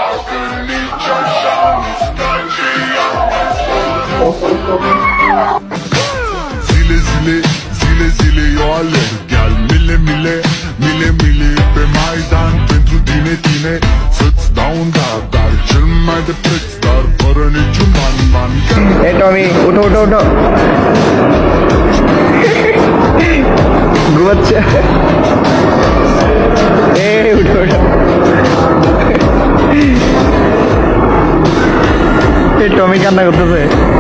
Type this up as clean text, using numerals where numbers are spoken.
Zile, zile, eu alerg, iar mile pe Maidan pentru tine, să-ți dau un dar cel mai de preț, dar fără niciun ban. Hey Tommy, uठो घुमच्छा उठो Tommy कान्ना करतेছে